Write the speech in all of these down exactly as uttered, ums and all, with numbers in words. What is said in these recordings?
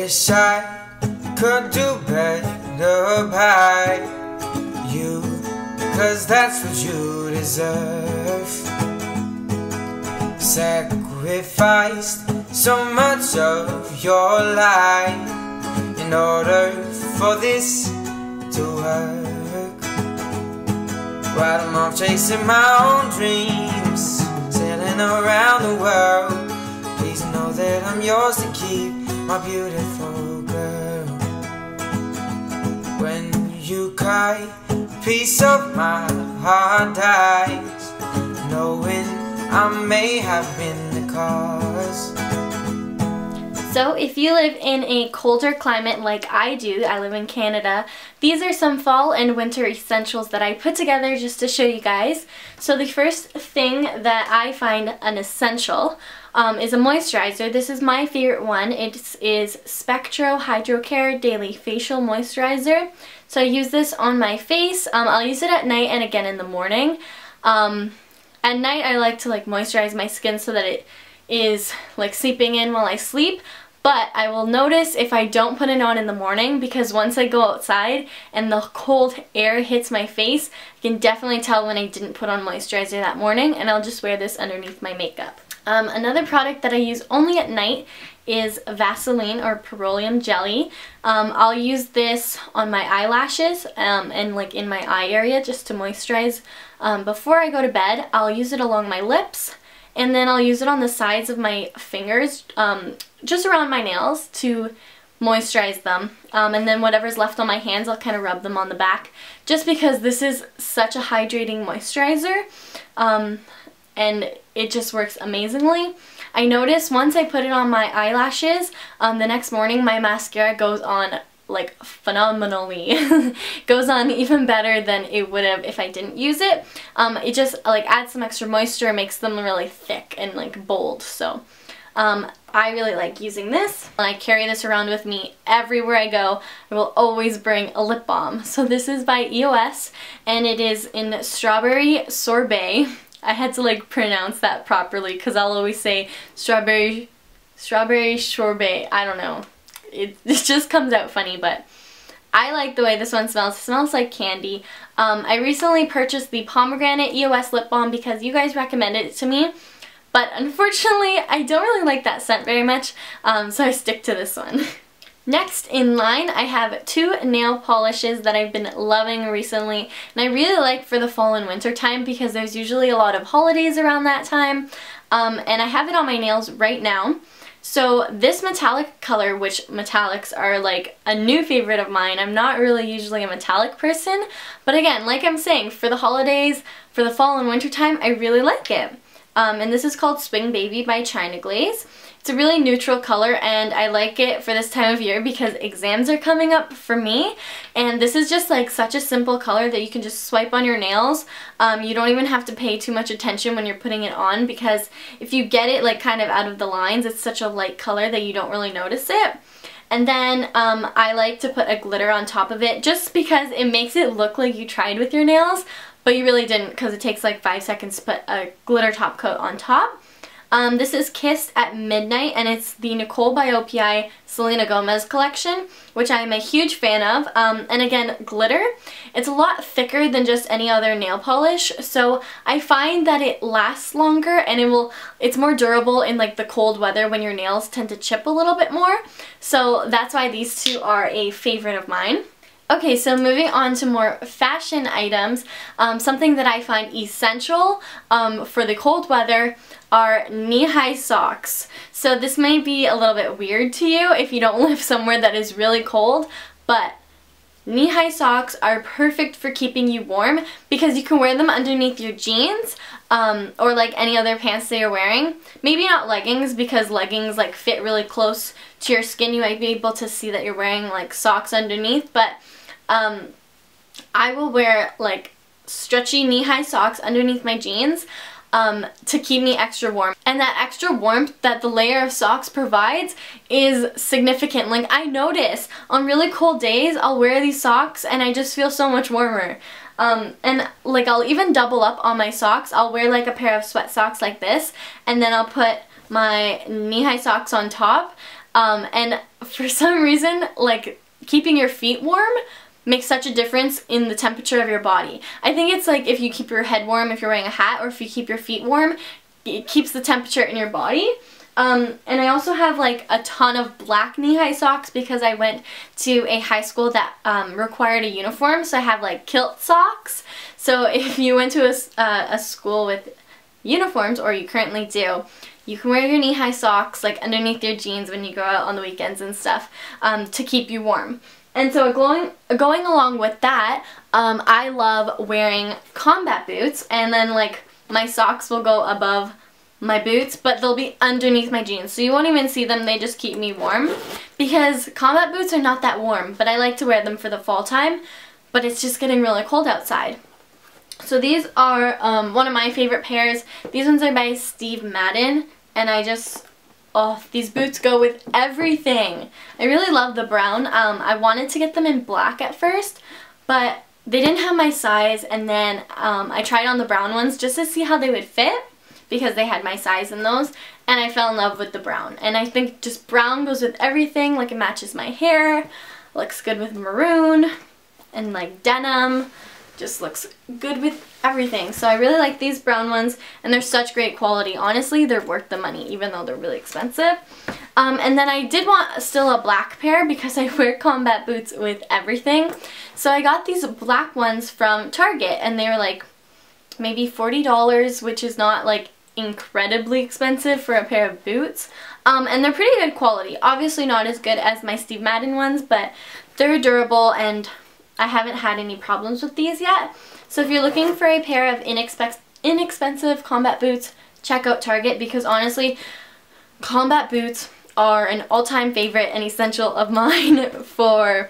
Wish I could do better by you, 'cause that's what you deserve. Sacrificed so much of your life in order for this to work. While I'm off chasing my own dreams, sailing around the world, please know that I'm yours to keep, my beautiful girl. When you cry, a piece of my heart dies, knowing I may have been the cause. So if you live in a colder climate like I do, I live in Canada, these are some fall and winter essentials that I put together just to show you guys. So the first thing that I find an essential um, is a moisturizer. This is my favorite one. It is Spectro Hydrocare Daily Facial Moisturizer. So I use this on my face. Um, I'll use it at night and again in the morning. Um, at night I like to like moisturize my skin so that it is like seeping in while I sleep, but I will notice if I don't put it on in the morning, because once I go outside and the cold air hits my face, I can definitely tell when I didn't put on moisturizer that morning, and I'll just wear this underneath my makeup. Um, another product that I use only at night is Vaseline or Petroleum Jelly. Um, I'll use this on my eyelashes um, and like in my eye area just to moisturize um, before I go to bed. I'll use it along my lips, and then I'll use it on the sides of my fingers, um, just around my nails to moisturize them. Um, and then whatever's left on my hands, I'll kind of rub them on the back, just because this is such a hydrating moisturizer. Um, and it just works amazingly. I notice once I put it on my eyelashes, um, the next morning my mascara goes on like phenomenally. Goes on even better than it would have if I didn't use it. Um, it just like adds some extra moisture, makes them really thick and like bold. So um, I really like using this. And I carry this around with me everywhere I go. I will always bring a lip balm. So this is by E O S and it is in Strawberry Sorbet. I had to like pronounce that properly because I'll always say strawberry, strawberry sorbet. I don't know. It, it just comes out funny, but I like the way this one smells. It smells like candy. Um, I recently purchased the Pomegranate E O S Lip Balm because you guys recommended it to me, but unfortunately I don't really like that scent very much, um, so I stick to this one. Next in line, I have two nail polishes that I've been loving recently, and I really like for the fall and winter time because there's usually a lot of holidays around that time, um, and I have it on my nails right now. So this metallic color, which metallics are like a new favorite of mine. I'm not really usually a metallic person, but again, like I'm saying, for the holidays, for the fall and winter time, I really like it. Um, and this is called Swing Baby by China Glaze. It's a really neutral color, and I like it for this time of year because exams are coming up for me, and this is just like such a simple color that you can just swipe on your nails. Um, you don't even have to pay too much attention when you're putting it on, because if you get it like kind of out of the lines, it's such a light color that you don't really notice it. And then um, I like to put a glitter on top of it just because it makes it look like you tried with your nails, but you really didn't, because it takes like five seconds to put a glitter top coat on top. Um, this is Kissed at Midnight, and it's the Nicole by O P I Selena Gomez collection, which I am a huge fan of. Um, and again, glitter. It's a lot thicker than just any other nail polish, so I find that it lasts longer and it will. It's more durable in like the cold weather when your nails tend to chip a little bit more. So that's why these two are a favorite of mine. Okay, so moving on to more fashion items, um, something that I find essential um, for the cold weather are knee-high socks. So this may be a little bit weird to you if you don't live somewhere that is really cold, but knee-high socks are perfect for keeping you warm because you can wear them underneath your jeans um, or like any other pants that you're wearing. Maybe not leggings, because leggings like fit really close to your skin. You might be able to see that you're wearing like socks underneath, but um, I will wear like stretchy knee-high socks underneath my jeans Um, to keep me extra warm. And that extra warmth that the layer of socks provides is significant. Like, I notice on really cold days I'll wear these socks and I just feel so much warmer. Um, and like I'll even double up on my socks. I'll wear like a pair of sweat socks like this, and then I'll put my knee-high socks on top. Um, and for some reason, like keeping your feet warm makes such a difference in the temperature of your body. I think it's like if you keep your head warm if you're wearing a hat, or if you keep your feet warm, it keeps the temperature in your body. Um, and I also have like a ton of black knee-high socks because I went to a high school that um, required a uniform, so I have like kilt socks. So if you went to a, uh, a school with uniforms, or you currently do, you can wear your knee-high socks like underneath your jeans when you go out on the weekends and stuff um, to keep you warm. And so going, going along with that, um, I love wearing combat boots, and then like my socks will go above my boots, but they'll be underneath my jeans, so you won't even see them. They just keep me warm, because combat boots are not that warm, but I like to wear them for the fall time, but it's just getting really cold outside. So these are um, one of my favorite pairs. These ones are by Steve Madden, and I just, oh, these boots go with everything. I really love the brown. Um, I wanted to get them in black at first, but they didn't have my size, and then um, I tried on the brown ones just to see how they would fit, because they had my size in those, and I fell in love with the brown. And I think just brown goes with everything. Like, it matches my hair, looks good with maroon, and like denim, just looks good with everything. So I really like these brown ones, and they're such great quality. Honestly, they're worth the money, even though they're really expensive. Um, and then I did want still a black pair, because I wear combat boots with everything. So I got these black ones from Target, and they were like maybe forty dollars, which is not like incredibly expensive for a pair of boots, um, and they're pretty good quality. Obviously not as good as my Steve Madden ones, but they're durable, and I haven't had any problems with these yet. So if you're looking for a pair of inexpe inexpensive combat boots, check out Target, because honestly, combat boots are an all-time favorite and essential of mine for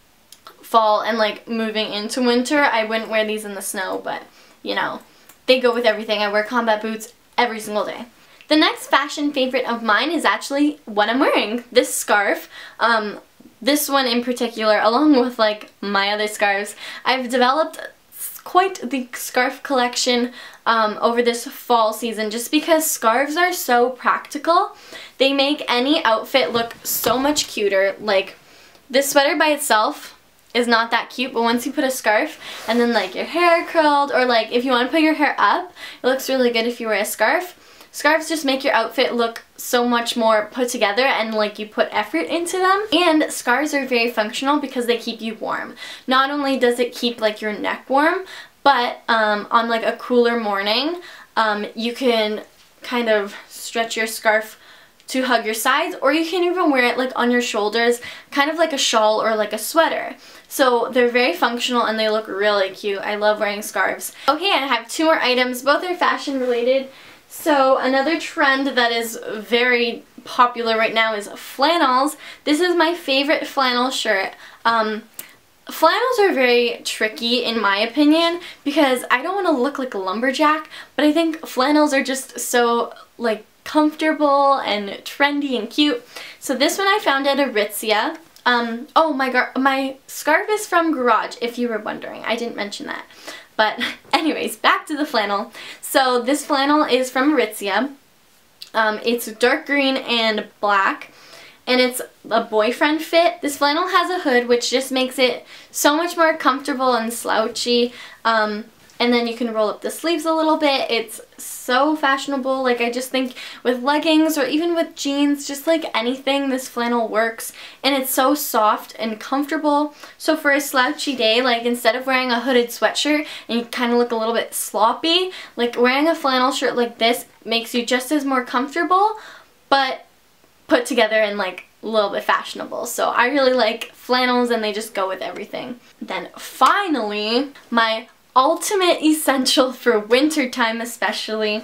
fall and like moving into winter. I wouldn't wear these in the snow, but you know, they go with everything. I wear combat boots every single day. The next fashion favorite of mine is actually what I'm wearing, this scarf. Um, this one in particular, along with like my other scarves. I've developed quite the scarf collection um, over this fall season, just because scarves are so practical. They make any outfit look so much cuter. Like, this sweater by itself is not that cute, but once you put a scarf and then like your hair curled, or like if you want to put your hair up, it looks really good if you wear a scarf. Scarves just make your outfit look so much more put together, and like you put effort into them. And scarves are very functional because they keep you warm. Not only does it keep like your neck warm, but um, on like a cooler morning, um, you can kind of stretch your scarf to hug your sides, or you can even wear it like on your shoulders, kind of like a shawl or like a sweater. So they're very functional and they look really cute. I love wearing scarves. Okay, I have two more items. Both are fashion related. So another trend that is very popular right now is flannels. This is my favorite flannel shirt. Um, flannels are very tricky in my opinion, because I don't want to look like a lumberjack, but I think flannels are just so like comfortable and trendy and cute. So this one I found at Aritzia. Um, oh, my gar my scarf is from Garage, if you were wondering. I didn't mention that. But anyways, back to the flannel. So this flannel is from Aritzia. Um, it's dark green and black, and it's a boyfriend fit. This flannel has a hood, which just makes it so much more comfortable and slouchy. Um, and then you can roll up the sleeves a little bit. It's so fashionable. Like, I just think with leggings or even with jeans, just like anything, this flannel works. And it's so soft and comfortable. So for a slouchy day, like instead of wearing a hooded sweatshirt and you kind of look a little bit sloppy, like wearing a flannel shirt like this makes you just as more comfortable, but put together and like a little bit fashionable. So I really like flannels, and they just go with everything. Then finally, my ultimate essential for winter time especially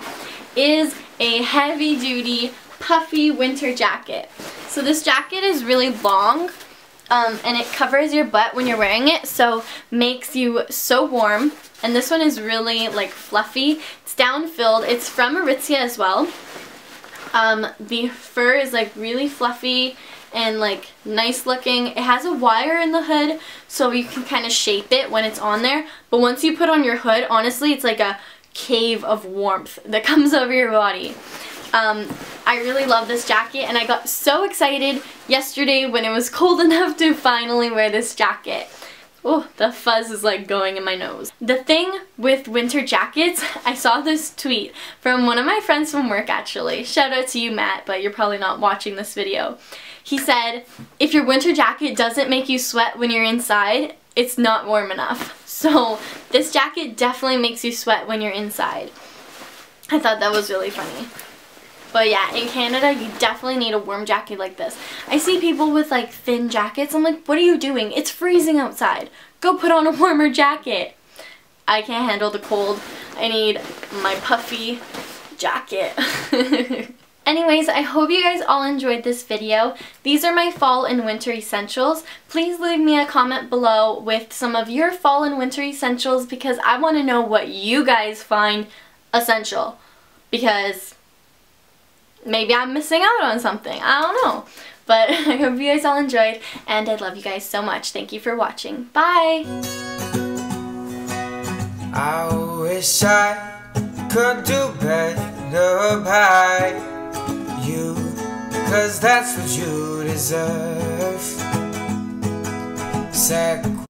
is a heavy duty puffy winter jacket. So this jacket is really long um, and it covers your butt when you're wearing it, so makes you so warm. And this one is really like fluffy. It's down filled. It's from Aritzia as well. Um, the fur is like really fluffy and like nice looking. It has a wire in the hood so you can kind of shape it when it's on there, but once you put on your hood, honestly it's like a cave of warmth that comes over your body. Um, I really love this jacket, and I got so excited yesterday when it was cold enough to finally wear this jacket. Oh, the fuzz is like going in my nose. The thing with winter jackets, I saw this tweet from one of my friends from work actually. Shout out to you, Matt, but you're probably not watching this video. He said, if your winter jacket doesn't make you sweat when you're inside, it's not warm enough. So this jacket definitely makes you sweat when you're inside. I thought that was really funny. But yeah, in Canada, you definitely need a warm jacket like this. I see people with like thin jackets. I'm like, what are you doing? It's freezing outside. Go put on a warmer jacket. I can't handle the cold. I need my puffy jacket. Anyways, I hope you guys all enjoyed this video. These are my fall and winter essentials. Please leave me a comment below with some of your fall and winter essentials because I want to know what you guys find essential. Because maybe I'm missing out on something. I don't know. But I hope you guys all enjoyed, and I love you guys so much. Thank you for watching. Bye! I wish I could do better by you, 'cause that's what you deserve. Sac